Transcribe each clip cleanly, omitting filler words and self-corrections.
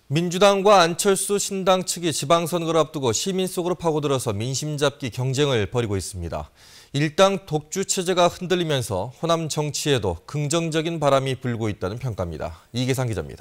민주당과 안철수 신당 측이 지방선거를 앞두고 시민 속으로 파고들어서 민심 잡기 경쟁을 벌이고 있습니다. 일당 독주 체제가 흔들리면서 호남 정치에도 긍정적인 바람이 불고 있다는 평가입니다. 이계상 기자입니다.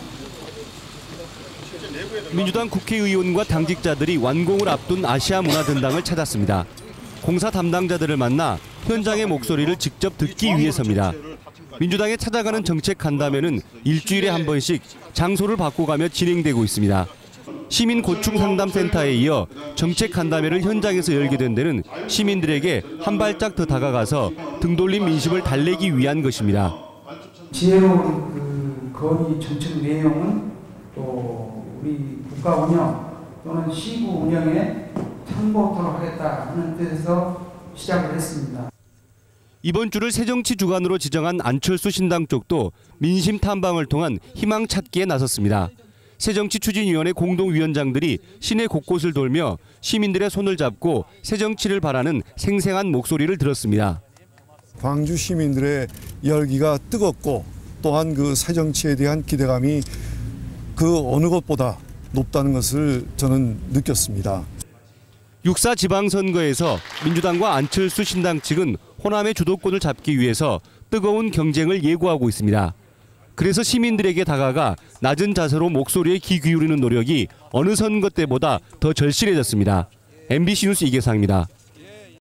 민주당 국회의원과 당직자들이 완공을 앞둔 아시아문화전당을 찾았습니다. 공사 담당자들을 만나 현장의 목소리를 직접 듣기 위해서입니다. 민주당에 찾아가는 정책 간담회는 일주일에 한 번씩 장소를 바꿔가며 진행되고 있습니다. 시민 고충 상담센터에 이어 정책 간담회를 현장에서 열게 된 데는 시민들에게 한 발짝 더 다가가서 등 돌린 민심을 달래기 위한 것입니다. 지혜로운 건의 정책 내용은 또 우리 국가 운영 또는 시구 운영에 참고토록 하겠다 하는 뜻에서 시작을 했습니다. 이번 주를 새정치 주간으로 지정한 안철수 신당 쪽도 민심 탐방을 통한 희망 찾기에 나섰습니다. 새정치추진위원회 공동위원장들이 시내 곳곳을 돌며 시민들의 손을 잡고 새정치를 바라는 생생한 목소리를 들었습니다. 광주 시민들의 열기가 뜨겁고 또한 그 새정치에 대한 기대감이 그 어느 것보다 높다는 것을 저는 느꼈습니다. 6.4 지방선거에서 민주당과 안철수 신당 측은 호남의 주도권을 잡기 위해서 뜨거운 경쟁을 예고하고 있습니다. 그래서 시민들에게 다가가 낮은 자세로 목소리에 귀 기울이는 노력이 어느 선거 때보다 더 절실해졌습니다. MBC 뉴스 이계상입니다.